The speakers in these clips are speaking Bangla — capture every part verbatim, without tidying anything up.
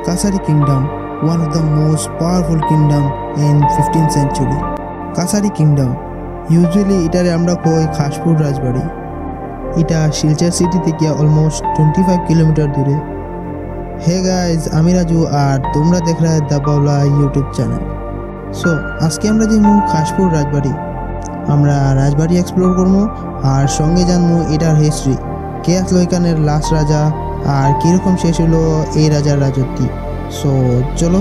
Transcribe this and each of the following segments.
Kasari Kingdom, one of the most powerful kingdom in fifteenth century. Kasari Kingdom, usually এটারে আমরা কই খাসপুর রাজবাড়ি। এটা শিলচর সিটি থেকে অলমোস্ট twenty-five কিলোমিটার দূরে। হে গাইজ, আমি রাজু আর তোমরা দেখ রা the Baula YouTube channel. So আজকে আমরা যাইমু খাসপুর রাজবাড়ি। আমরা রাজবাড়ি এক্সপ্লোর করবো আর সঙ্গে জানবো এটার হিস্ট্রি, কে আসলো এখানের লাস্ট রাজা আর কীরকম শেষ হলো এই রাজার রাজত্ব। সো চলো।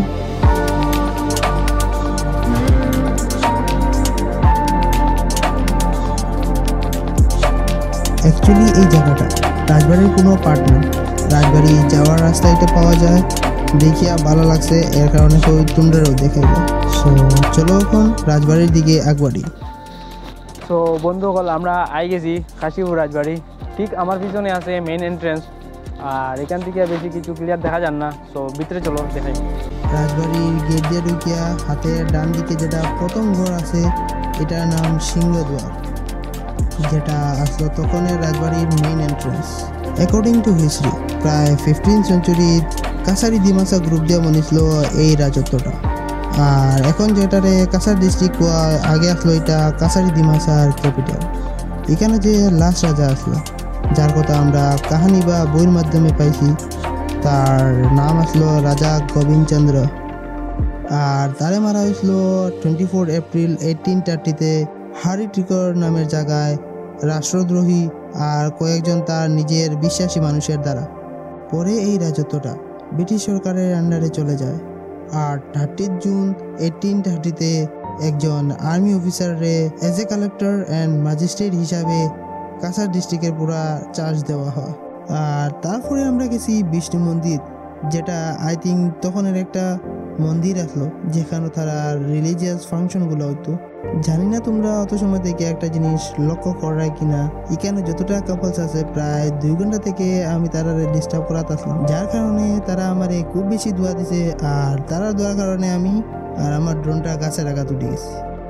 অ্যাকচুয়ালি এই জায়গাটা রাজবাড়ির কোনো পার্ট না, রাজবাড়ি যাওয়ার রাস্তা এটা পাওয়া যায়। দেখিয়া ভালো লাগছে, এর কারণে সবাই তোমরাও দেখাইব। সো চলো এখন রাজবাড়ির দিকে একবারই। সো বন্ধুসকল, আমরা আই গেছি কাশীপুর রাজবাড়ি। ঠিক আমার পিছনে আছে মেইন এন্ট্রেন্স, আর এখান থেকে বেশি কিছু ক্লিয়ার দেখা যান না। সো ভিতরে চলো দেখাই। রাজবাড়ির গেট দিয়ে ঢুকিয়া হাতের ডান দিকে যেটা প্রথম ঘর আছে এটার নাম সিংহদুয়ার, যেটা আসলো তখনের রাজবাড়ির main entrance. According to history, প্রায় fifteen century Kachari Dimasa group দিয়ে বনেছিল এই রাজত্বটা। আর এখন যেটারে কাছাড় ডিস্ট্রিক্ট আগে আসলো এটা কাছারি দিমাসার ক্যাপিটাল। এখানে যে লাস্ট রাজা আসলো, যার কথা আমরা কাহানি বা বইয়ের মাধ্যমে পাইছি, তার নাম আসলো রাজা গোবিন্দ চন্দ্র। আর তারে মারা হয়েছিল টোয়েন্টি ফোর এপ্রিল এইটিন থার্টিতে হারিটিকর নামের জায়গায় রাষ্ট্রদ্রোহী আর কয়েকজন তার নিজের বিশ্বাসী মানুষের দ্বারা। পরে এই রাজত্বটা ব্রিটিশ সরকারের আন্ডারে চলে যায়। আর থার্টি জুন এইটিন থার্টিতে একজন আর্মি অফিসারে as a collector and magistrate হিসাবে কাছাড় ডিস্ট্রিক্টের পুরা চার্জ দেওয়া হয়। আর তারপরে আমরা গেছি বিষ্ণু মন্দির, যেটা আই থিঙ্ক তখনের একটা মন্দির আসলো যেখানে তারা রিলিজিয়াস ফাংশনগুলো হইতো। জানি না তোমরা অত সময় থেকে একটা জিনিস লক্ষ্য করাই কিনা, এখানে যতটা কাপলস আছে প্রায় দুই ঘন্টা থেকে আমি তারা ডিস্টার্ব করাতে আসলাম, যার কারণে তারা আমারে খুব বেশি দোয়া দিছে। আর তারা দোয়ার কারণে আমি আর আমার ড্রোনটা গাছের আঘাত উঠে গেছি।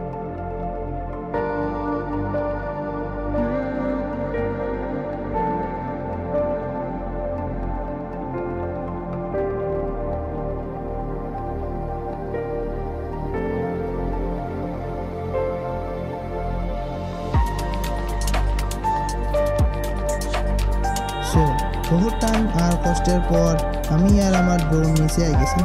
সো বহুত টাইম আর কষ্টের পর আমি আর আমার ড্রোন নিচে আই গেছি।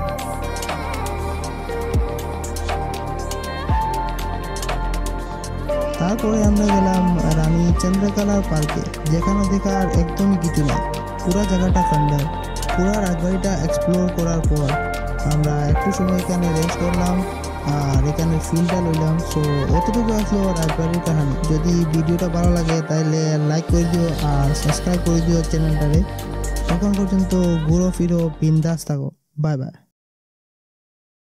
তারপরে আমরা গেলাম রানী চন্দ্রকলার পার্কে, যেখানে দেখার একদমই কিছু নেই, পুরা জায়গাটা ঠান্ডা। পুরা রাজবাড়িটা এক্সপ্লোর করার পর আমরা একটু সময় এখানে রেস্ট করলাম আর এখানে ফিলটা লইলাম। সো অতটুকু আসলো রাজবাড়ির কাহিনী। যদি ভিডিওটা ভালো লাগে তাহলে লাইক করে দিও আর সাবস্ক্রাইব করে দিও চ্যানেলটারে। তখন পর্যন্ত ঘুরো ফিরো বিন্দাস থাকো। Bye by.